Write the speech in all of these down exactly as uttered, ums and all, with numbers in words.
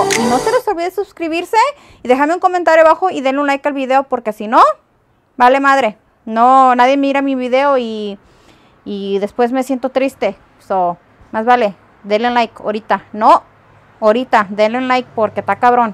Y no se les olvide suscribirse y dejarme un comentario abajo y denle un like al video, porque si no, vale madre. No, nadie mira mi video y, y después me siento triste. So, más vale, denle un like ahorita. No, ahorita, denle un like porque está cabrón.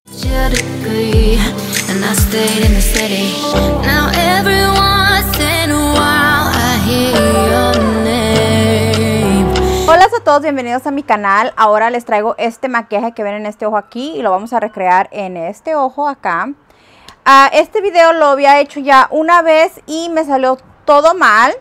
Hola a todos, bienvenidos a mi canal. Ahora les traigo este maquillaje que ven en este ojo aquí y lo vamos a recrear en este ojo acá. Uh, este video lo había hecho ya una vez y me salió todo mal.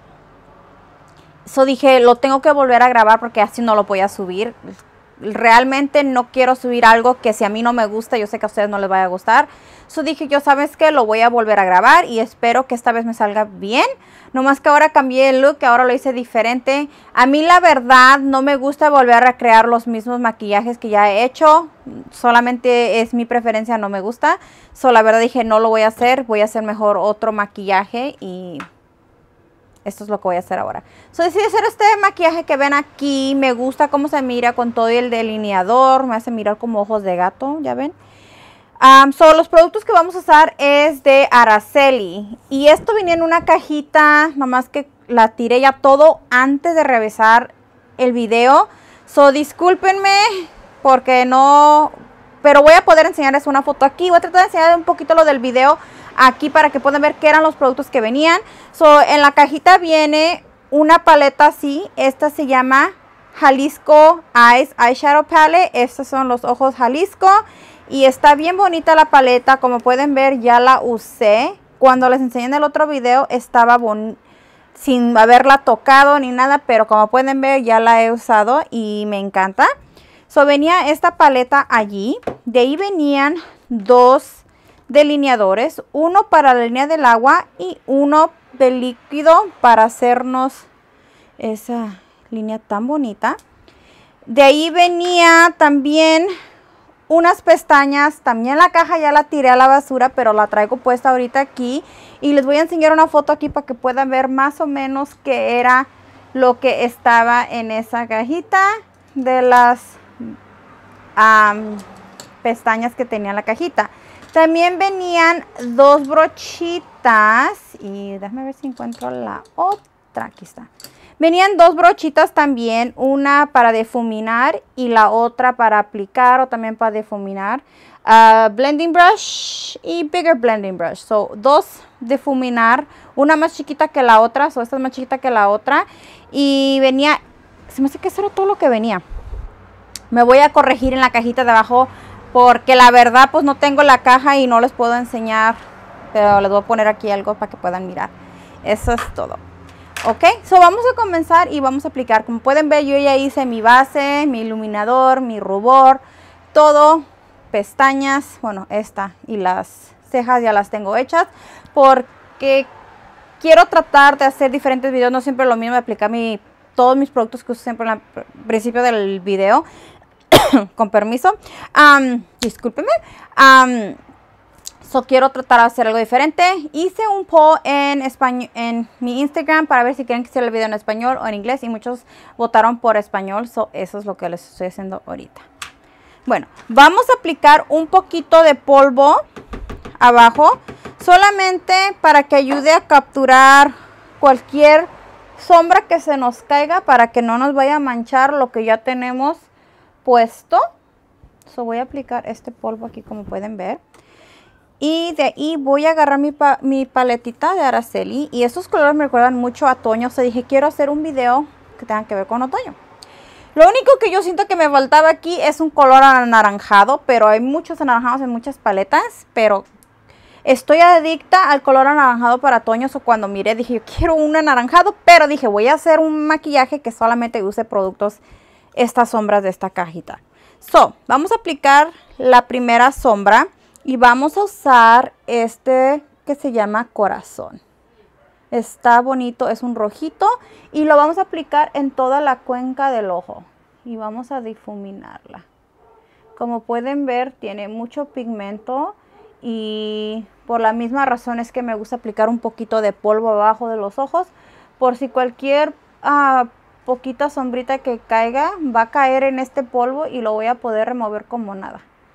So dije, lo tengo que volver a grabar porque así no lo voy a subir. Realmente no quiero subir algo que si a mí no me gusta, yo sé que a ustedes no les vaya a gustar. So dije yo, ¿sabes qué? Lo voy a volver a grabar y espero que esta vez me salga bien. Nomás que ahora cambié el look, que ahora lo hice diferente. A mí la verdad no me gusta volver a recrear los mismos maquillajes que ya he hecho. Solamente es mi preferencia, no me gusta. So la verdad dije, no lo voy a hacer, voy a hacer mejor otro maquillaje y... esto es lo que voy a hacer ahora. So, decidí hacer este maquillaje que ven aquí. Me gusta cómo se mira con todo el delineador. Me hace mirar como ojos de gato, ya ven. Um, so, los productos que vamos a usar es de Araceli. Y esto venía en una cajita. Nomás que la tiré ya todo antes de revisar el video. So, discúlpenme porque no... pero voy a poder enseñarles una foto aquí. Voy a tratar de enseñarles un poquito lo del video aquí para que puedan ver qué eran los productos que venían. So, en la cajita viene una paleta así. Esta se llama Jalisco Eyes Eyeshadow Palette. Estos son los ojos Jalisco. Y está bien bonita la paleta. Como pueden ver, ya la usé. Cuando les enseñé en el otro video, estaba bonita, sin haberla tocado ni nada. Pero como pueden ver, ya la he usado y me encanta. So, venía esta paleta allí. De ahí venían dos delineadores, uno para la línea del agua y uno de líquido para hacernos esa línea tan bonita. De ahí venía también unas pestañas. También la caja ya la tiré a la basura, pero la traigo puesta ahorita aquí y les voy a enseñar una foto aquí para que puedan ver más o menos qué era lo que estaba en esa cajita de las um, pestañas que tenía la cajita. También venían dos brochitas y déjame ver si encuentro la otra. Aquí está. Venían dos brochitas también, una para difuminar y la otra para aplicar o también para difuminar. Uh, blending brush y bigger blending brush. So, dos difuminar, una más chiquita que la otra. So, esta es más chiquita que la otra. Y venía, se me hace que eso era todo lo que venía. Me voy a corregir en la cajita de abajo, porque la verdad pues no tengo la caja y no les puedo enseñar. Pero les voy a poner aquí algo para que puedan mirar. Eso es todo. Ok, so vamos a comenzar y vamos a aplicar. Como pueden ver, yo ya hice mi base, mi iluminador, mi rubor, todo. Pestañas, bueno, esta y las cejas ya las tengo hechas. Porque quiero tratar de hacer diferentes videos. No siempre lo mismo, de aplicar mi, todos mis productos que uso siempre al principio del video. Con permiso, um, discúlpenme. Um, so quiero tratar de hacer algo diferente. Hice un poll en español en mi Instagram para ver si quieren que sea el video en español o en inglés y muchos votaron por español. So eso es lo que les estoy haciendo ahorita. Bueno, vamos a aplicar un poquito de polvo abajo, solamente para que ayude a capturar cualquier sombra que se nos caiga, para que no nos vaya a manchar lo que ya tenemos puesto. So, voy a aplicar este polvo aquí, como pueden ver, y de ahí voy a agarrar mi, pa mi paletita de Araceli. Y estos colores me recuerdan mucho a otoño. O sea, dije, quiero hacer un video que tenga que ver con otoño. Lo único que yo siento que me faltaba aquí es un color anaranjado, pero hay muchos anaranjados en muchas paletas. Pero estoy adicta al color anaranjado para otoño. O so, cuando miré dije, yo quiero un anaranjado, pero dije, voy a hacer un maquillaje que solamente use productos, estas sombras de esta cajita. So, vamos a aplicar la primera sombra y vamos a usar este que se llama corazón. Está bonito, es un rojito y lo vamos a aplicar en toda la cuenca del ojo y vamos a difuminarla. Como pueden ver, tiene mucho pigmento y por la misma razón es que me gusta aplicar un poquito de polvo abajo de los ojos, por si cualquier uh, poquita sombrita que caiga va a caer en este polvo y lo voy a poder remover como nada.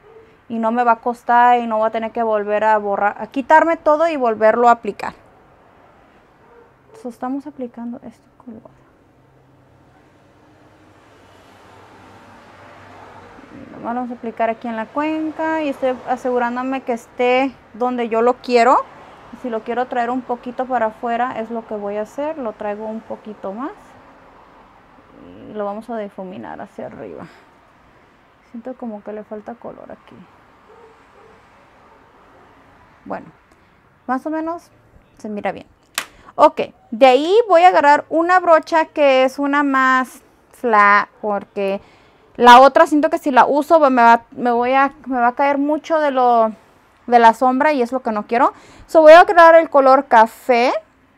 y no me va a costar y no voy a tener que volver a borrar, a quitarme todo y volverlo a aplicar. So, estamos aplicando este color. Lo vamos a aplicar aquí en la cuenca y estoy asegurándome que esté donde yo lo quiero. Si lo quiero traer un poquito para afuera, es lo que voy a hacer. Lo traigo un poquito más y lo vamos a difuminar hacia arriba. Siento como que le falta color aquí. Bueno, más o menos se mira bien. Ok, de ahí voy a agarrar una brocha que es una más flat, porque la otra siento que si la uso me va, me voy a, me va a caer mucho de, lo, de la sombra y es lo que no quiero. So voy a agarrar el color café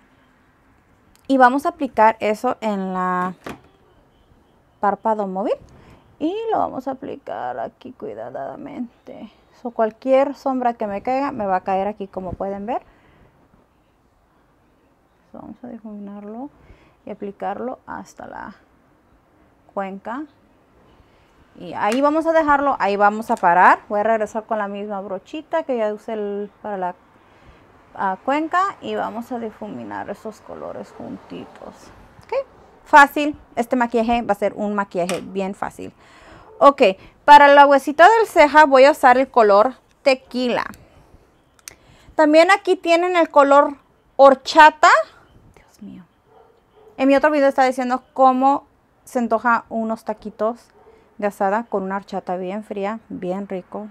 y vamos a aplicar eso en la párpado móvil. Y lo vamos a aplicar aquí cuidadosamente. So cualquier sombra que me caiga me va a caer aquí, como pueden ver. Vamos a difuminarlo y aplicarlo hasta la cuenca. Y ahí vamos a dejarlo, ahí vamos a parar. Voy a regresar con la misma brochita que ya usé el, para la uh, cuenca. Y vamos a difuminar esos colores juntitos. ¿Okay? Fácil, este maquillaje va a ser un maquillaje bien fácil. Ok, para la huesita del ceja voy a usar el color tequila. También aquí tienen el color horchata. Mío. En mi otro video está diciendo cómo se antoja unos taquitos de asada con una horchata bien fría, bien rico.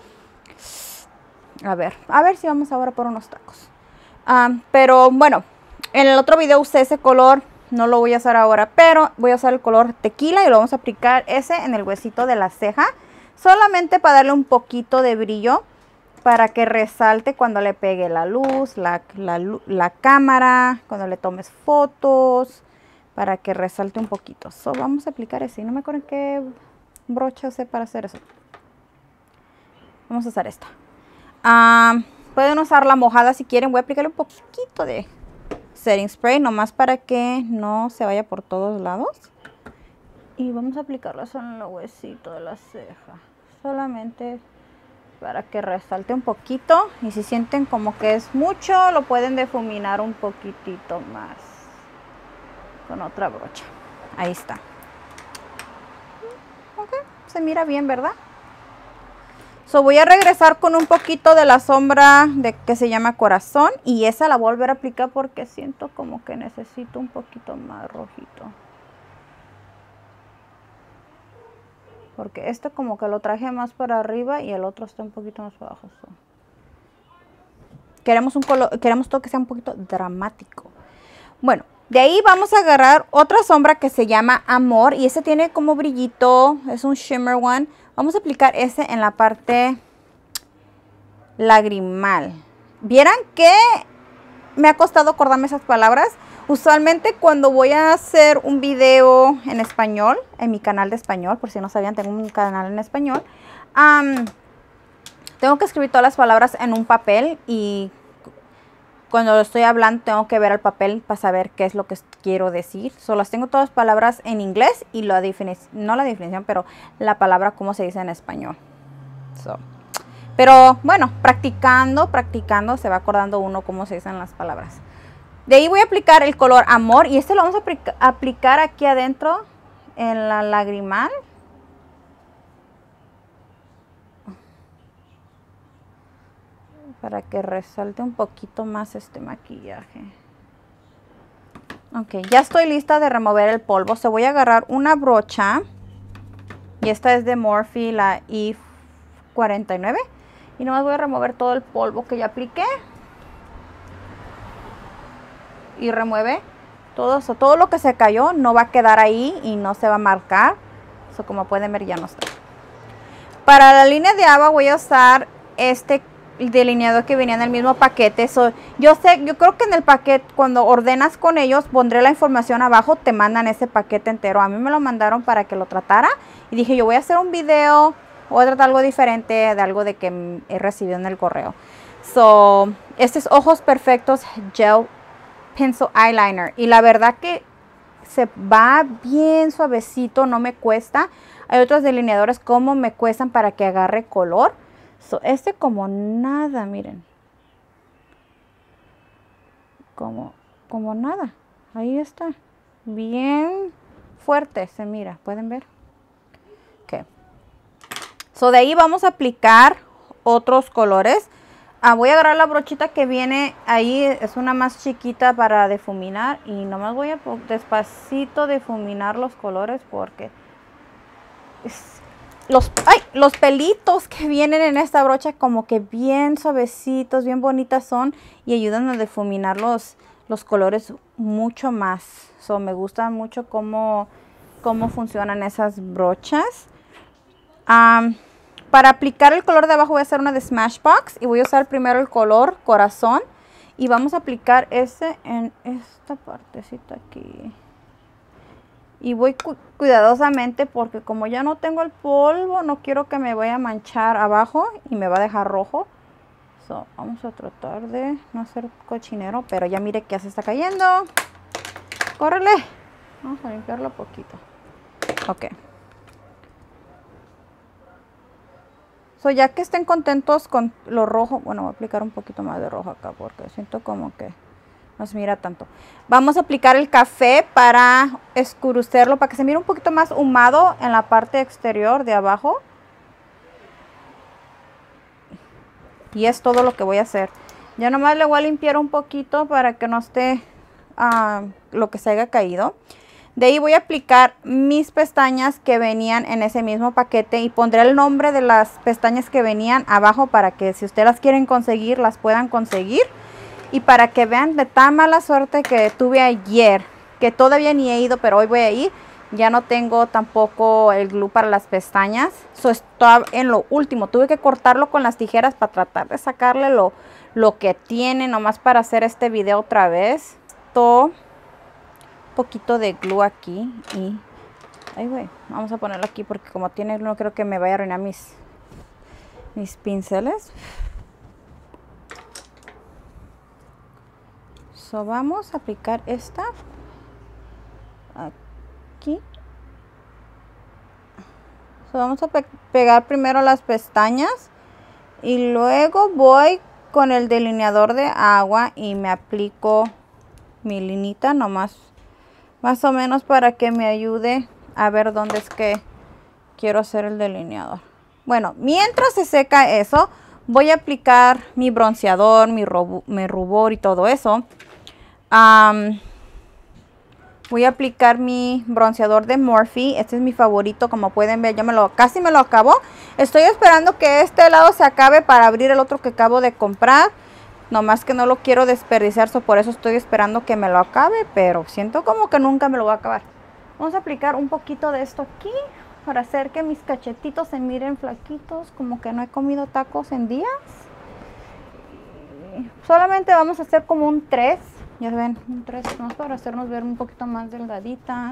A ver, a ver si vamos ahora por unos tacos. Um, pero bueno, en el otro video usé ese color, no lo voy a usar ahora, pero voy a usar el color tequila y lo vamos a aplicar ese en el huesito de la ceja, solamente para darle un poquito de brillo, para que resalte cuando le pegue la luz, la, la, la cámara, cuando le tomes fotos, para que resalte un poquito. So, vamos a aplicar ese. No me acuerdo qué brocha usé para hacer eso. Vamos a usar esta. Um, pueden usar la mojada si quieren. Voy a aplicarle un poquito de setting spray, nomás para que no se vaya por todos lados. Y vamos a aplicarlo eso en el huesito de la ceja. Solamente para que resalte un poquito, y si sienten como que es mucho, lo pueden difuminar un poquitito más con otra brocha. Ahí está. Ok, se mira bien, ¿verdad? So voy a regresar con un poquito de la sombra de que se llama corazón, y esa la voy a volver a aplicar porque siento como que necesito un poquito más rojito. Porque este como que lo traje más para arriba y el otro está un poquito más abajo. So. Queremos un color, queremos todo que sea un poquito dramático. Bueno, de ahí vamos a agarrar otra sombra que se llama Amor. Y ese tiene como brillito, es un shimmer one. Vamos a aplicar ese en la parte lagrimal. ¿Vieran que me ha costado acordarme esas palabras? Usualmente cuando voy a hacer un video en español, en mi canal de español, por si no sabían, tengo un canal en español, um, tengo que escribir todas las palabras en un papel, y cuando estoy hablando tengo que ver el papel para saber qué es lo que quiero decir. Solo tengo todas las palabras en inglés y la definición, no la definición, pero la palabra cómo se dice en español. So. Pero bueno, practicando, practicando, se va acordando uno cómo se dicen las palabras. De ahí voy a aplicar el color Amor, y este lo vamos a aplicar aquí adentro en la lagrimal. Para que resalte un poquito más este maquillaje. Ok, ya estoy lista de remover el polvo. Se voy a agarrar una brocha, y esta es de Morphe, la I cuarenta y nueve. Y nomás voy a remover todo el polvo que ya apliqué. Y remueve todo eso, todo lo que se cayó no va a quedar ahí y no se va a marcar. Eso, como pueden ver, ya no está. Para la línea de agua voy a usar este delineador que venía en el mismo paquete. So, yo sé, yo creo que en el paquete, cuando ordenas con ellos, pondré la información abajo, te mandan ese paquete entero. A mí me lo mandaron para que lo tratara y dije, yo voy a hacer un video, voy a tratar algo diferente de algo de que he recibido en el correo. So, este es Ojos Perfectos Gel Pencil Eyeliner, y la verdad que se va bien suavecito, no me cuesta. Hay otros delineadores como me cuestan para que agarre color. So, este como nada, miren. Como, como nada. Ahí está. Bien fuerte se mira. ¿Pueden ver? Ok. So, de ahí vamos a aplicar otros colores. Ah, voy a agarrar la brochita que viene ahí. Es una más chiquita para difuminar. Y nomás voy a despacito difuminar los colores porque... Es, Los, ay, los pelitos que vienen en esta brocha como que bien suavecitos, bien bonitas son y ayudan a difuminar los, los colores mucho más. So, me gusta mucho cómo, cómo funcionan esas brochas. Um, para aplicar el color de abajo voy a hacer una de Smashbox y voy a usar primero el color corazón y vamos a aplicar ese en esta partecita aquí. Y voy cu cuidadosamente porque como ya no tengo el polvo, no quiero que me vaya a manchar abajo y me va a dejar rojo. So, vamos a tratar de no hacer cochinero, pero ya mire que ya se está cayendo. ¡Córrele! Vamos a limpiarlo poquito. Ok. So, ya que estén contentos con lo rojo, bueno, voy a aplicar un poquito más de rojo acá porque siento como que no se mira tanto. Vamos a aplicar el café para escurecerlo, para que se mire un poquito más ahumado en la parte exterior de abajo. Y es todo lo que voy a hacer. Ya nomás le voy a limpiar un poquito para que no esté uh, lo que se haya caído. De ahí voy a aplicar mis pestañas que venían en ese mismo paquete y pondré el nombre de las pestañas que venían abajo para que si ustedes las quieren conseguir, las puedan conseguir. Y para que vean de tan mala suerte que tuve ayer, que todavía ni he ido, pero hoy voy a ir. Ya no tengo tampoco el glue para las pestañas. So, estoy en lo último. Tuve que cortarlo con las tijeras para tratar de sacarle lo, lo que tiene, nomás para hacer este video otra vez. Esto, un poquito de glue aquí. Y, ay, güey, vamos a ponerlo aquí porque como tiene glue, no creo que me vaya a arruinar mis, mis pinceles. So, vamos a aplicar esta aquí. So, vamos a pe pegar primero las pestañas y luego voy con el delineador de agua y me aplico mi linita nomás, más o menos para que me ayude a ver dónde es que quiero hacer el delineador. Bueno, mientras se seca eso, voy a aplicar mi bronceador, mi, mi rubor y todo eso. Um, voy a aplicar mi bronceador de Morphe. Este es mi favorito, como pueden ver, ya me lo, casi me lo acabo. Estoy esperando que este lado se acabe para abrir el otro que acabo de comprar. Nomás que no lo quiero desperdiciar, so por eso estoy esperando que me lo acabe, pero siento como que nunca me lo voy a acabar. Vamos a aplicar un poquito de esto aquí para hacer que mis cachetitos se miren flaquitos, como que no he comido tacos en días. Y solamente vamos a hacer como un tres. Ya ven, un tres más para hacernos ver un poquito más delgaditas.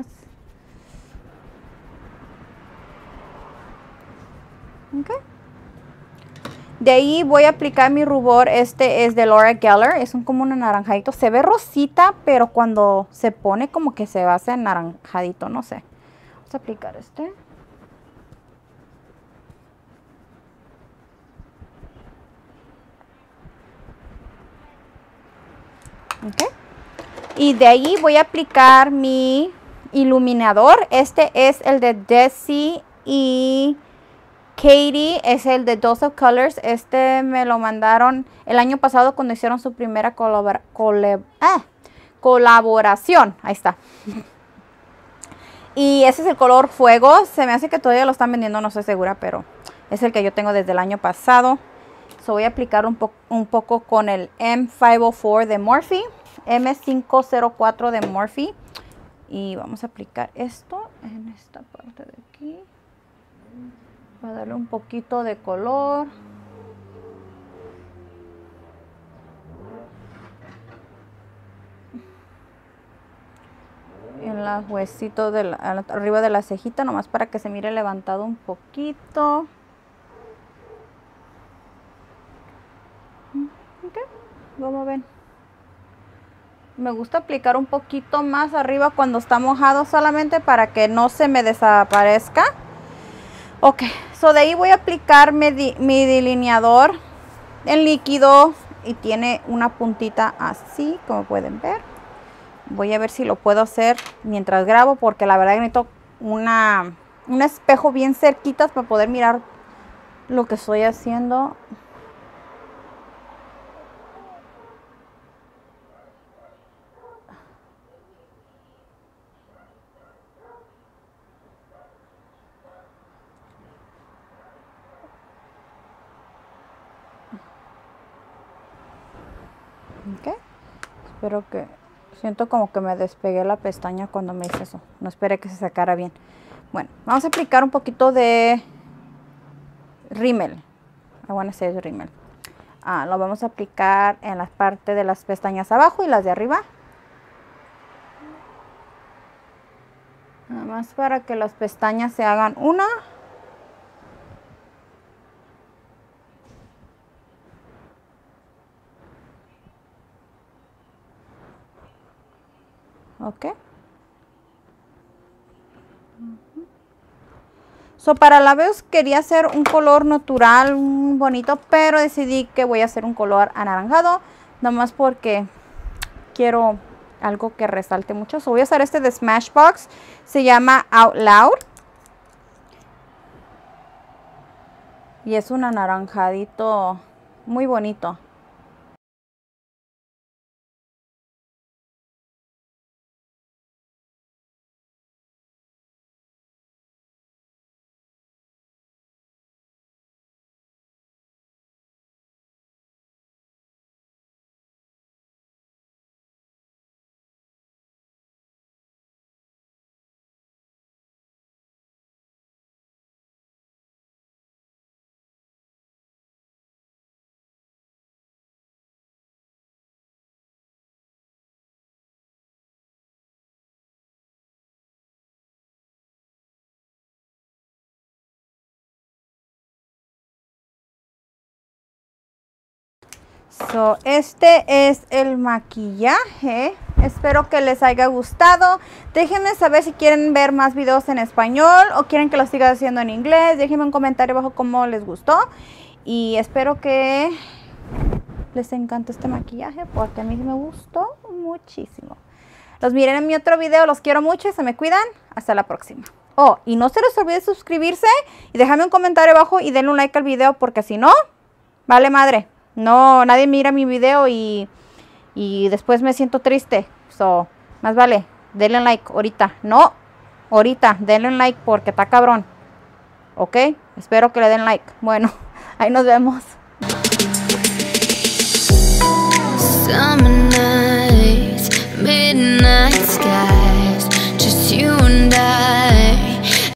Ok. De ahí voy a aplicar mi rubor. Este es de Laura Geller. Es un como un anaranjadito. Se ve rosita, pero cuando se pone como que se va a hacer anaranjadito. No sé. Vamos a aplicar este. Ok. Y de ahí voy a aplicar mi iluminador. Este es el de Desi y Katie. Es el de Dose of Colors. Este me lo mandaron el año pasado cuando hicieron su primera colabora cole ah, colaboración. Ahí está. Y ese es el color fuego. Se me hace que todavía lo están vendiendo, no estoy segura, pero es el que yo tengo desde el año pasado. So voy a aplicar un, po un poco con el M quinientos cuatro de Morphe. M quinientos cuatro de Morphe. Y vamos a aplicar esto en esta parte de aquí. Para darle un poquito de color. En los huesitos de la, arriba de la cejita, nomás para que se mire levantado un poquito. Ok, como ven. Me gusta aplicar un poquito más arriba cuando está mojado, solamente para que no se me desaparezca. Ok, So, de ahí voy a aplicar mi, mi delineador en líquido y tiene una puntita así, como pueden ver. Voy a ver si lo puedo hacer mientras grabo, porque la verdad que necesito una, un espejo bien cerquitas para poder mirar lo que estoy haciendo. Ok, espero que, siento como que me despegué la pestaña cuando me hice eso, no esperé que se sacara bien. Bueno, vamos a aplicar un poquito de rímel. I wanna say es rímel. Ah, lo vamos a aplicar en la parte de las pestañas abajo y las de arriba. Nada más para que las pestañas se hagan una. Ok. So, para labios quería hacer un color natural, un bonito, pero decidí que voy a hacer un color anaranjado, nomás porque quiero algo que resalte mucho. So, voy a usar este de Smashbox, se llama Out Loud. Y es un anaranjadito muy bonito. So, este es el maquillaje. Espero que les haya gustado. Déjenme saber si quieren ver más videos en español o quieren que lo siga haciendo en inglés. Déjenme un comentario abajo cómo les gustó. Y espero que les encante este maquillaje, porque a mí me gustó muchísimo. Los miren en mi otro video. Los quiero mucho y se me cuidan. Hasta la próxima. Oh, y no se les olvide suscribirse y dejarme un comentario abajo y denle un like al video, porque si no, vale madre. No, nadie mira mi video y, y después me siento triste. So, más vale, denle un like ahorita. No, ahorita, denle un like porque está cabrón. ¿Ok? Espero que le den like. Bueno, ahí nos vemos.